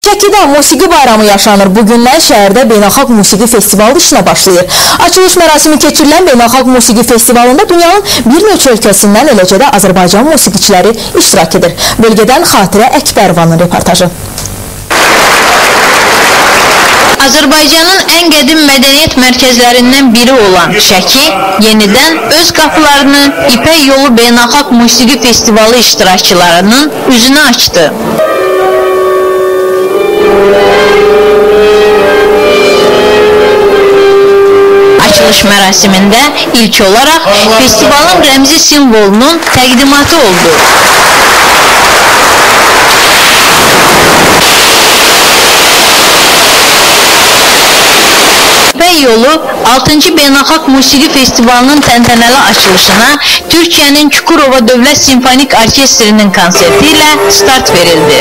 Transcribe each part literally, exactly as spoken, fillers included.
Şəkidə musiqi bayramı yaşanır. Bugündən şəhərdə beynəlxalq musiqi festivalı işinə başlayır. Açılış mərasimi keçirilən beynəlxalq musiqi festivalında dünyanın bir neçə ölkəsindən, eləcə də Azərbaycan musiqiçiləri iştirak edir. Bölgədən Xatirə Əkbərovanın reportajı. Azərbaycanın ən qədim mədəniyyət mərkəzlərindən biri olan Şəki, yenidən öz qapılarını İpək Yolu Beynəlxalq Musiqi Festivalı iştirakçılarının üzünə açdı. Açılış mərasimində ilk olaraq festivalın rəmzi simvolunun təqdimatı oldu. İpək Yolu altıncı Beynəlxalq Musiqi Festivalının təntənəli açılışına Türkiyənin Çukurova Dövlət Simfonik Orkestrinin konserti ilə start verildi.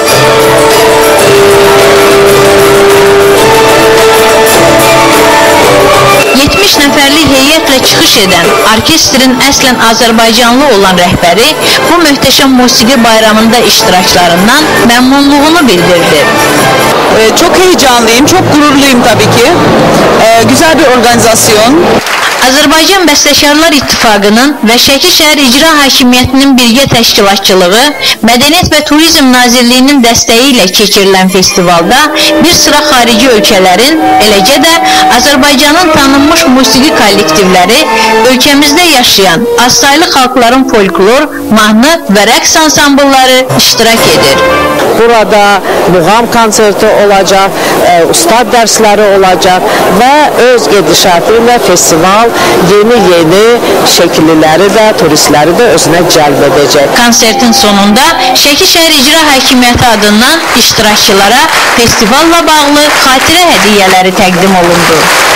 yetmiş nəfərlik heyətlə çıxış edən orkestrin əslən Azərbaycanlı olan rəhbəri bu möhtəşəm musiqi bayramında iştiraklarından məmnunluğunu bildirdi. Ee, çok heyecanlıyım, çok gururluyum tabii ki. Ee, güzel bir organizasyon. Azərbaycan Bəstəkarlar İttifaqının və Şəki Şəhər İcra Hakimiyyətinin birgə təşkilatçılığı, Mədəniyyət və Turizm Nazirliyinin dəstəyi ilə keçirilən festivalda bir sıra xarici ölkələrin, eləcə də Azərbaycanın tanınmış musiqi kollektivləri, ölkəmizdə yaşayan azsaylı xalqların folklor, mahnı və rəqs ansamblları iştirak edir. Burada muğam konserti olacaq, e, ustad dərsləri olacaq və öz gedişatı ilə festival yeni-yeni şəkilləri də, turistləri də özünə cəlb edəcək. Konsertin sonunda Şəki Şəhər İcra Hakimiyyəti adından iştirakçılara festivalla bağlı xatirə hədiyyələri təqdim olundu.